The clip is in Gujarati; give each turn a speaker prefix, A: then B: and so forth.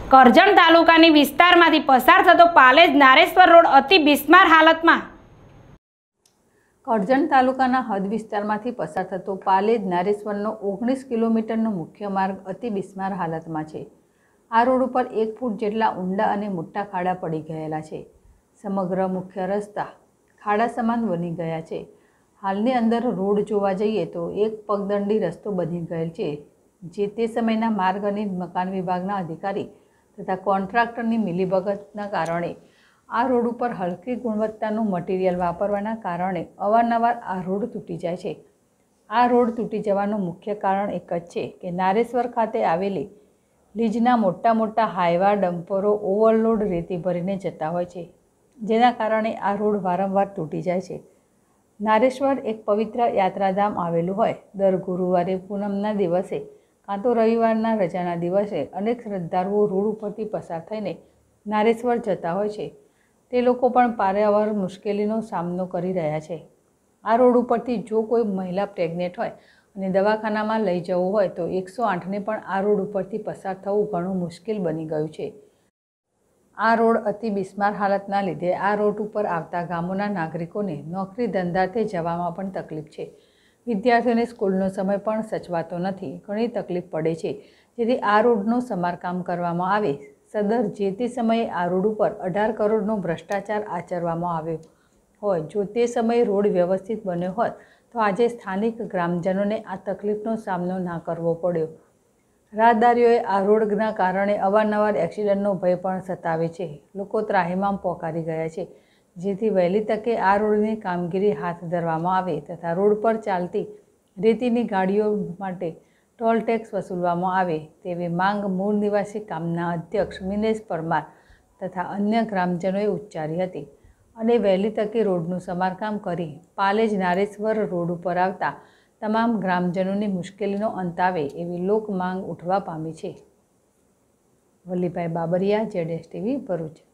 A: કરજણ તાલુકાની વિસ્તારમાંથી પસાર થતો પાલેજ નારેશ્વર રોડ અતિ બિસ્માર હાલતમાં।
B: કરજણ તાલુકાના હદ વિસ્તારમાંથી પસાર થતો પાલેજ નારેશ્વરનો 19 કિલોમીટરનો મુખ્ય માર્ગ અતિ બિસ્માર હાલતમાં છે। આ રોડ ઉપર 1 ફૂટ જેટલા ઊંડા અને મોટા ખાડા પડી ગયેલા છે। સમગ્ર મુખ્ય રસ્તા ખાડા સમાન બની ગયા છે। હાલની અંદર રોડ જોવા જઈએ તો એક પગદંડી રસ્તો બની ગયેલ છે, જે તે સમયના માર્ગ અને મકાન વિભાગના અધિકારી તથા કોન્ટ્રાક્ટરની મિલીભગતના કારણે આ રોડ ઉપર હલકી ગુણવત્તાનું મટીરિયલ વાપરવાના કારણે અવારનવાર આ રોડ તૂટી જાય છે। આ રોડ તૂટી જવાનું મુખ્ય કારણ એક જ છે કે નારેશ્વર ખાતે આવેલી લીજના મોટા હાઈવા ડમ્પરો ઓવરલોડ રેતી ભરીને જતા હોય છે, જેના કારણે આ રોડ વારંવાર તૂટી જાય છે। નારેશ્વર એક પવિત્ર યાત્રાધામ આવેલું હોય, દર ગુરુવારે પૂનમના દિવસે કાં તો રવિવારના રજાના દિવસે અનેક શ્રદ્ધાળુઓ રોડ ઉપરથી પસાર થઈને નારેશ્વર જતા હોય છે। તે લોકો પણ પારાવાર મુશ્કેલીનો સામનો કરી રહ્યા છે। આ રોડ ઉપરથી જો કોઈ મહિલા પ્રેગ્નેન્ટ હોય અને દવાખાનામાં લઈ જવું હોય તો 108ને પણ આ રોડ ઉપરથી પસાર થવું ઘણું મુશ્કેલ બની ગયું છે। આ રોડ અતિ બિસ્માર હાલતના લીધે આ રોડ ઉપર આવતા ગામોના નાગરિકોને નોકરી ધંધાર્થે જવામાં પણ તકલીફ છે। વિદ્યાર્થીઓને સ્કૂલનો સમય પણ સચવાતો નથી, ઘણી તકલીફ પડે છે। જેથી આ રોડનું સમારકામ કરવામાં આવે। સદર જે તે સમયે આ રોડ ઉપર 18 કરોડનો ભ્રષ્ટાચાર આચરવામાં આવ્યો હોય, જો તે સમયે રોડ વ્યવસ્થિત બન્યો હોત તો આજે સ્થાનિક ગ્રામજનોને આ તકલીફનો સામનો ના કરવો પડ્યો। રાહદારીઓએ આ રોડના કારણે અવારનવાર એક્સિડન્ટનો ભય પણ સતાવે છે। લોકો ત્રાહિમામ પોકારી ગયા છે, જેથી વહેલી તકે આ રોડની કામગીરી હાથ ધરવામાં આવે તથા રોડ પર ચાલતી રેતીની ગાડીઓ માટે ટોલ ટેક્સ વસૂલવામાં આવે તેવી માંગ મૂળ નિવાસી ગામના અધ્યક્ષ મિનેશ પરમાર તથા અન્ય ગ્રામજનોએ ઉચ્ચારી હતી અને વહેલી તકે રોડનું સમારકામ કરી પાલેજ નારેશ્વર રોડ ઉપર આવતા તમામ ગ્રામજનોની મુશ્કેલીનો અંત આવે એવી લોક માંગ ઉઠવા પામી છે। વલ્લીભાઈ બાબરિયા, ZSTV, ભરૂચ।